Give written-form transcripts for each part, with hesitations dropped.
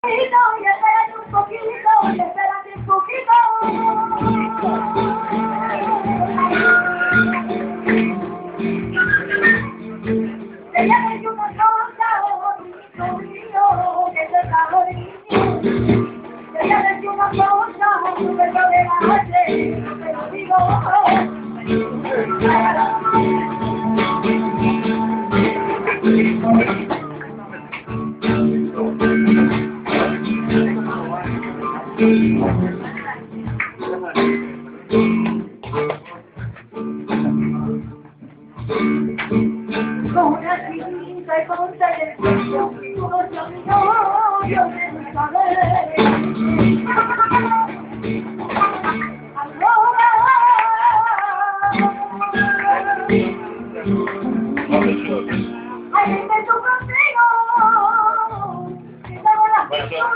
Y espérate un poquito, y espérate un poquito. Ella me dio una cosa, bonito mío, que se cariño. Ella me dio una cosa, súper tolerante, te lo digo. Con una cinta y ponte del cuello, uno se olvidó, yo de mi saber. Ahora, ay, me tu contigo, y tengo la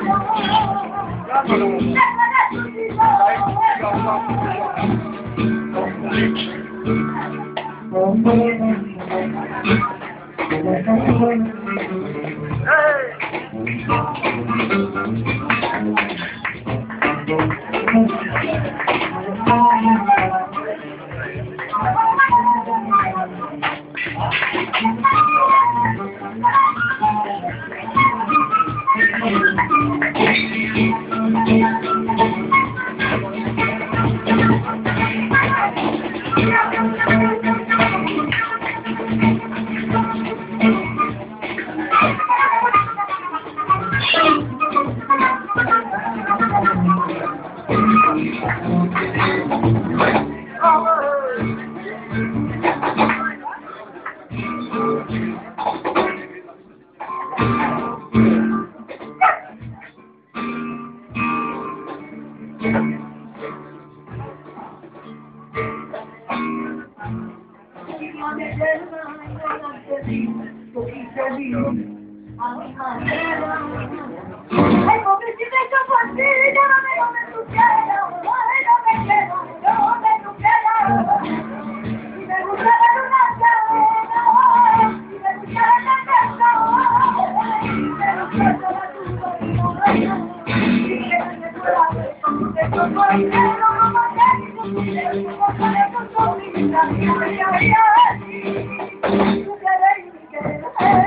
ay, pobrecita, yo por ti, llévame donde tú quieras, ay, donde quieras, donde tú quieras. Y me gusta ver una cena, y me gusta la casa, y me gusta la tuya, y no y que me duele, que yo soy negro, no me quieres, y tú quieres, con tu vida, y yo voy a ir así, tú quieres, y quieres,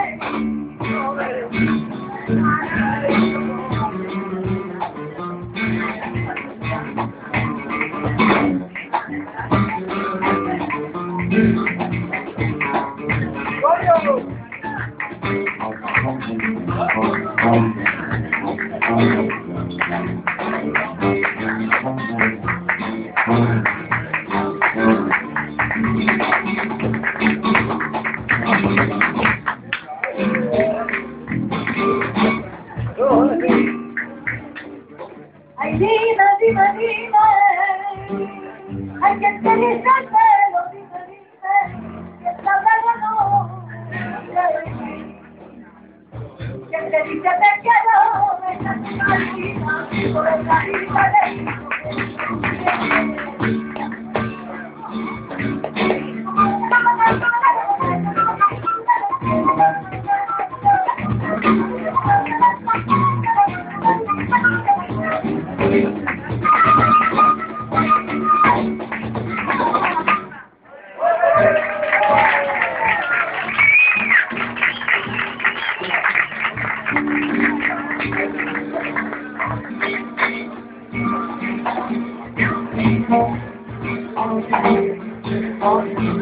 ay, dime, dime, dime, ay, que te dice el pelo, dime, que está hablando, que te dice te quiero, esta es una vida, por esa vida de